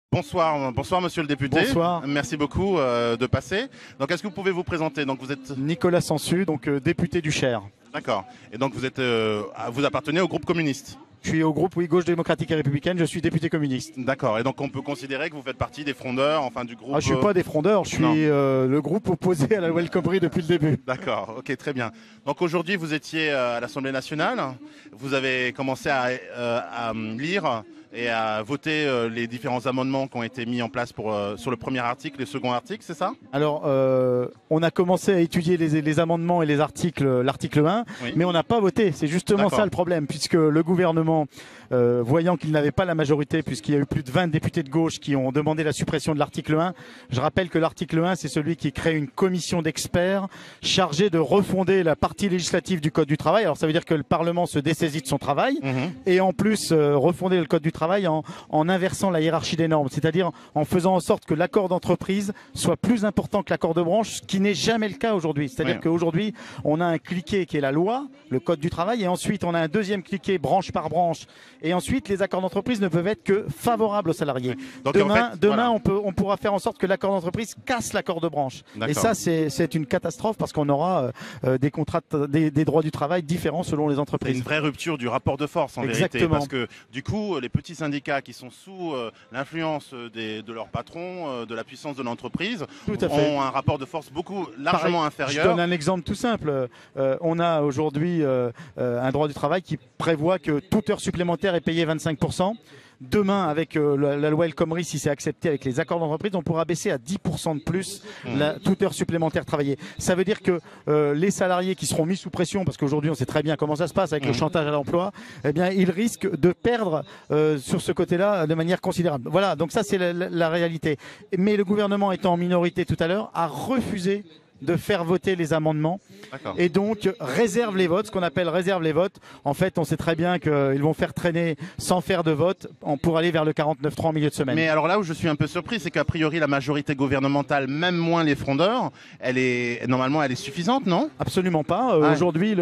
Bonsoir, bonsoir Monsieur le député. Bonsoir. Merci beaucoup de passer. Donc, est-ce que vous pouvez vous présenter? Donc, vous êtes Nicolas Sansu, donc député du Cher. d'accord. Et donc, vous appartenez au groupe communiste. Je suis au groupe Gauche démocratique et républicaine, je suis député communiste. D'accord. Et donc, on peut considérer que vous faites partie des frondeurs, enfin du groupe. Ah, je suis pas des frondeurs, je suis le groupe opposé à la loi El Khomri depuis le début. D'accord. Ok, très bien. Donc aujourd'hui, vous étiez à l'Assemblée nationale. Vous avez commencé à lire et à voter les différents amendements qui ont été mis en place sur le premier article et le second article, c'est ça? Alors, on a commencé à étudier les amendements et les articles, l'article 1, Oui. mais on n'a pas voté. C'est justement ça le problème, puisque le gouvernement, voyant qu'il n'avait pas la majorité, puisqu'il y a eu plus de 20 députés de gauche qui ont demandé la suppression de l'article 1, je rappelle que l'article 1, c'est celui qui crée une commission d'experts chargée de refonder la partie législative du Code du travail. Alors, ça veut dire que le Parlement se dessaisit de son travail, et en plus, refonder le Code du travail en inversant la hiérarchie des normes, c'est-à-dire en faisant en sorte que l'accord d'entreprise soit plus important que l'accord de branche, ce qui n'est jamais le cas aujourd'hui. C'est-à-dire qu'aujourd'hui, on a un cliquet qui est la loi, le Code du travail, et ensuite on a un deuxième cliquet branche par branche, et ensuite les accords d'entreprise ne peuvent être que favorables aux salariés. Donc, Demain, en fait, voilà. on pourra faire en sorte que l'accord d'entreprise casse l'accord de branche. Et ça, c'est une catastrophe parce qu'on aura des contrats, des droits du travail différents selon les C'est entreprises. une vraie rupture du rapport de force en vérité, Exactement. parce que du coup, les petits syndicats qui sont sous l'influence de leurs patrons, de la puissance de l'entreprise, Tout à fait. ont un rapport de force largement Je inférieur. donne un exemple tout simple. On a aujourd'hui un droit du travail qui prévoit que toute heure supplémentaire est payée 25%. Demain, avec la loi El Khomri, si c'est accepté avec les accords d'entreprise, on pourra baisser à 10% de plus toute heure supplémentaire travaillée. Ça veut dire que les salariés qui seront mis sous pression, parce qu'aujourd'hui on sait très bien comment ça se passe avec le chantage à l'emploi, eh bien ils risquent de perdre sur ce côté-là de manière considérable. Voilà, donc ça c'est la réalité. Mais le gouvernement étant en minorité tout à l'heure, a refusé de faire voter les amendements et donc réserve les votes, ce qu'on appelle réserve les votes. En fait, on sait très bien qu'ils vont faire traîner sans faire de vote pour aller vers le 49-3 en milieu de semaine. Mais alors là où je suis un peu surpris, c'est qu'a priori la majorité gouvernementale, même moins les frondeurs, normalement elle est suffisante, non? Absolument pas. Aujourd'hui,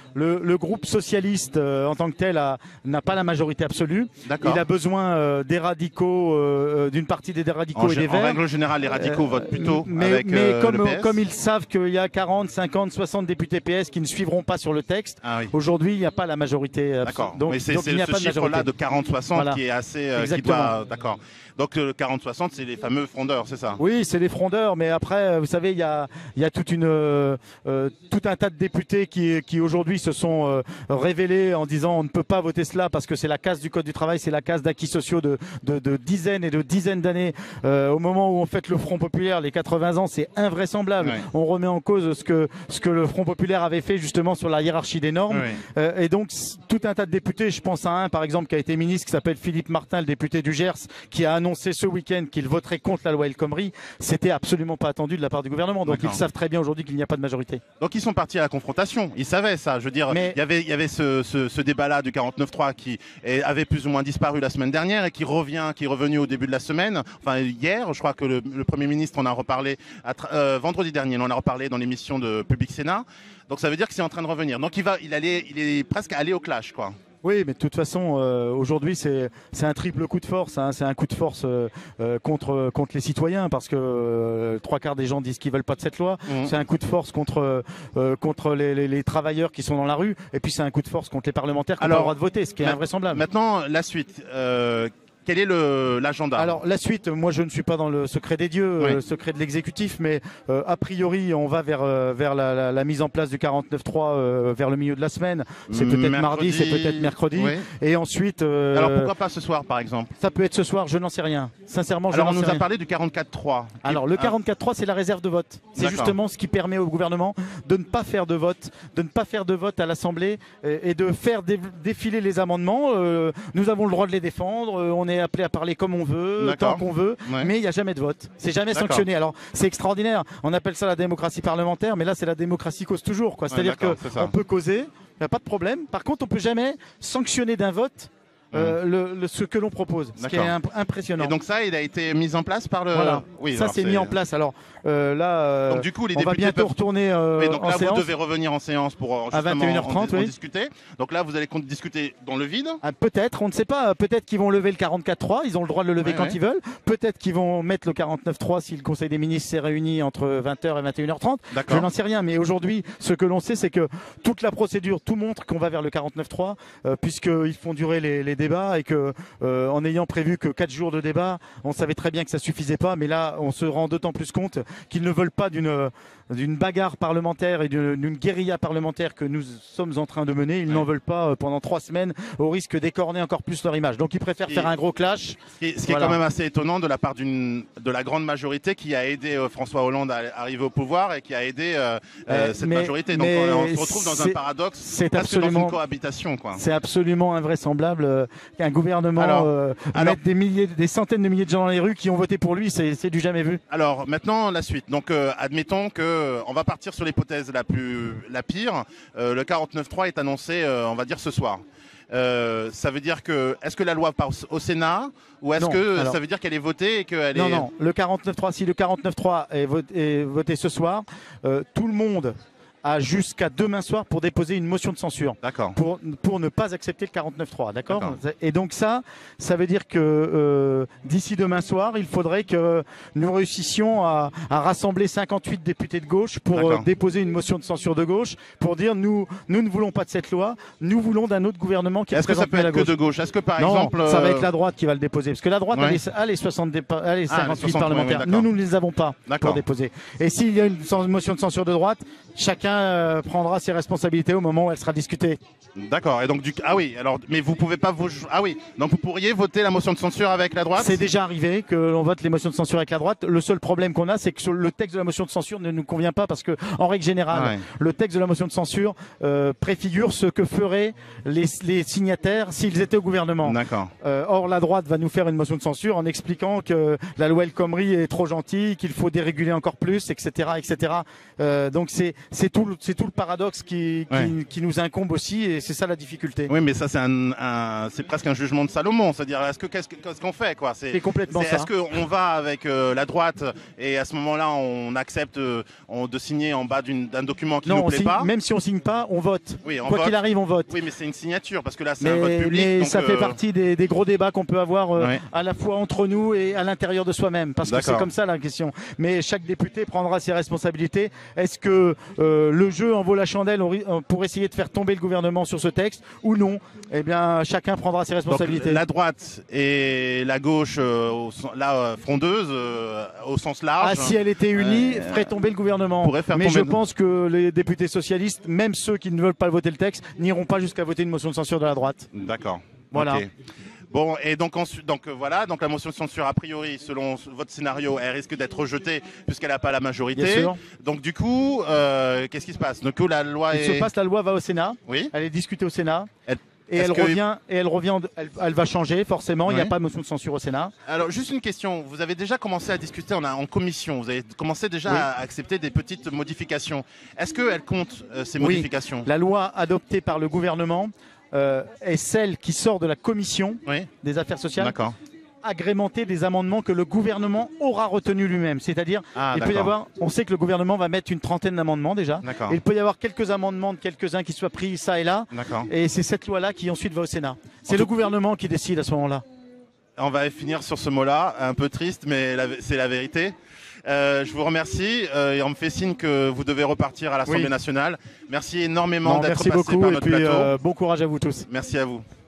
le groupe socialiste en tant que tel n'a pas la majorité absolue. D'accord. Il a besoin des radicaux, d'une partie des radicaux et des En Verts. règle générale, les radicaux votent plutôt mais avec le PS. comme ils savent qu'il y a 40, 50, 60 députés PS qui ne suivront pas sur le texte, aujourd'hui il n'y a pas la majorité. D'accord. Donc, mais c'est il n'y a ce pas de chiffre-là majorité. de 40-60 Voilà. qui est assez... Exactement. D'accord. Donc le 40-60, c'est les fameux frondeurs, c'est ça? Oui, c'est les frondeurs, mais après, vous savez, il y a tout un tas de députés qui aujourd'hui se sont révélés en disant on ne peut pas voter cela parce que c'est la casse du Code du travail, c'est la casse d'acquis sociaux de dizaines et de dizaines d'années. Au moment où on fête le Front populaire, les 80 ans, c'est invraisemblable. Ouais. On remet en cause ce que le Front populaire avait fait justement sur la hiérarchie des normes. Et donc, tout un tas de députés, je pense à un par exemple qui a été ministre, qui s'appelle Philippe Martin, le député du Gers, qui a annoncé ce week-end qu'il voterait contre la loi El Khomri. C'était absolument pas attendu de la part du gouvernement. Donc ils savent très bien aujourd'hui qu'il n'y a pas de majorité. Donc ils sont partis à la confrontation. Ils savaient ça. Je veux dire, il y avait ce débat-là du 49-3 qui avait plus ou moins disparu la semaine dernière et qui est revenu au début de la semaine. Enfin hier, je crois que le Premier ministre en a reparlé vendredi dernier. On en a reparlé dans l'émission de Public Sénat. Donc ça veut dire que c'est en train de revenir. Donc il est presque allé au clash, quoi. Oui, mais de toute façon, aujourd'hui, c'est un triple coup de force. C'est un coup de force contre les citoyens, parce que 3/4 des gens disent qu'ils veulent pas de cette loi. C'est un coup de force contre les travailleurs qui sont dans la rue. Et puis c'est un coup de force contre les parlementaires qui n'ont pas le droit de voter, ce qui est invraisemblable. Maintenant, la suite. Quel est l'agenda? Alors la suite, moi je ne suis pas dans le secret des dieux, le secret de l'exécutif, mais a priori on va vers la mise en place du 49.3 vers le milieu de la semaine. C'est peut-être mardi, c'est peut-être mercredi. Et ensuite... alors pourquoi pas ce soir par exemple? Ça peut être ce soir, je n'en sais rien. Sincèrement, alors on nous a parlé du 44.3. Alors le 44.3 c'est la réserve de vote. C'est justement ce qui permet au gouvernement de ne pas faire de vote, à l'Assemblée et de faire défiler les amendements. Nous avons le droit de les défendre, on est appelé à parler comme on veut, tant qu'on veut, mais il n'y a jamais de vote. C'est jamais sanctionné. Alors c'est extraordinaire. On appelle ça la démocratie parlementaire, mais là c'est la démocratie cause toujours, quoi. C'est-à-dire qu'on peut causer, il n'y a pas de problème. Par contre, on peut jamais sanctionner d'un vote ce que l'on propose, ce qui est impressionnant. Et donc ça, il a été mis en place par le... Voilà. Oui, ça c'est mis en place. Alors là, donc, du coup, les on va bientôt retourner donc là, en séance. Vous devez revenir en séance pour à 21h30, en discuter. Donc là, vous allez discuter dans le vide. Peut-être, on ne sait pas. Peut-être qu'ils vont lever le 44.3. Ils ont le droit de le lever quand ils veulent. Peut-être qu'ils vont mettre le 49.3 si le Conseil des ministres s'est réuni entre 20h et 21h30. Je n'en sais rien. Mais aujourd'hui, ce que l'on sait, c'est que toute la procédure, tout montre qu'on va vers le 49.3, puisqu'ils font durer les débats et que, en ayant prévu que 4 jours de débat, on savait très bien que ça suffisait pas. Mais là, on se rend d'autant plus compte qu'ils ne veulent pas d'une bagarre parlementaire et d'une guérilla parlementaire que nous sommes en train de mener. Ils n'en veulent pas pendant 3 semaines au risque d'écorner encore plus leur image. Donc ils préfèrent faire un gros clash. Ce qui est quand même assez étonnant de la part de la grande majorité qui a aidé François Hollande à arriver au pouvoir et qui a aidé cette majorité. Donc on se retrouve dans un paradoxe, presque dans une cohabitation. C'est absolument invraisemblable qu'un gouvernement mette des centaines de milliers de gens dans les rues qui ont voté pour lui. C'est du jamais vu. Alors maintenant la suite. Donc admettons que on va partir sur l'hypothèse la pire. Le 49.3 est annoncé, on va dire ce soir. Ça veut dire que est-ce que la loi passe au Sénat ou est-ce que ça veut dire qu'elle est votée et qu'elle est... Non, le 49.3, si le 49.3 est voté ce soir, tout le monde a jusqu'à demain soir pour déposer une motion de censure. D'accord. Pour ne pas accepter le 49.3. D'accord. Et donc ça veut dire que d'ici demain soir, il faudrait que nous réussissions à rassembler 58 députés de gauche pour déposer une motion de censure de gauche, pour dire nous ne voulons pas de cette loi, nous voulons d'un autre gouvernement qui est-ce que ça peut être que de gauche? Est-ce que par exemple... ça va être la droite qui va le déposer. Parce que la droite a les 58 parlementaires. Nous ne les avons pas pour déposer. Et s'il y a une motion de censure de droite, chacun prendra ses responsabilités au moment où elle sera discutée. D'accord. Et donc mais vous pouvez pas donc vous pourriez voter la motion de censure avec la droite? C'est déjà arrivé que l'on vote les motions de censure avec la droite. Le seul problème qu'on a, c'est que le texte de la motion de censure ne nous convient pas parce que, en règle générale, le texte de la motion de censure préfigure ce que feraient les signataires s'ils étaient au gouvernement. D'accord. Or, la droite va nous faire une motion de censure en expliquant que la loi El Khomri est trop gentille, qu'il faut déréguler encore plus, etc., etc. Donc c'est tout le paradoxe qui nous incombe aussi, et c'est ça la difficulté. Oui, mais ça c'est presque un jugement de Salomon, c'est-à-dire qu'est-ce qu'on fait quoi? C'est complètement ça. Est-ce qu'on va avec la droite et à ce moment-là on accepte de signer en bas d'un document qui ne nous plaît pas? Même si on signe pas, on vote. Oui, quoi qu'il arrive, on vote. Oui, mais c'est une signature parce que là c'est un vote public. Mais ça fait partie des gros débats qu'on peut avoir à la fois entre nous et à l'intérieur de soi-même, parce que c'est comme ça la question. Mais chaque député prendra ses responsabilités. Est-ce que le jeu en vaut la chandelle pour essayer de faire tomber le gouvernement sur ce texte ou non? Eh bien, chacun prendra ses responsabilités. Donc, la droite et la gauche, frondeuse, au sens large. Si elle était unie, ferait tomber le gouvernement. Mais je pense que les députés socialistes, même ceux qui ne veulent pas voter le texte, n'iront pas jusqu'à voter une motion de censure de la droite. D'accord. Voilà. Okay. Bon, et donc la motion de censure, a priori, selon votre scénario, elle risque d'être rejetée puisqu'elle n'a pas la majorité. Bien sûr. Donc du coup, qu'est-ce qui se passe? Donc la loi la loi va au Sénat. Oui. Elle est discutée au Sénat. Elle va changer forcément. Il n'y a pas de motion de censure au Sénat. Alors juste une question. Vous avez déjà commencé à discuter en commission. Vous avez commencé déjà à accepter des petites modifications. Est-ce qu'elles comptent ces modifications? La loi adoptée par le gouvernement est celle qui sort de la commission des affaires sociales, agrémentée des amendements que le gouvernement aura retenus lui-même. C'est-à-dire, il peut y avoir, on sait que le gouvernement va mettre une trentaine d'amendements déjà. Il peut y avoir quelques amendements de quelques-uns qui soient pris ça et là. Et c'est cette loi-là qui ensuite va au Sénat. C'est le gouvernement qui décide à ce moment-là. On va finir sur ce mot-là, un peu triste, mais c'est la vérité. Je vous remercie et on me fait signe que vous devez repartir à l'Assemblée nationale. Merci énormément d'être passé par notre plateau. Bon courage à vous tous. Merci à vous.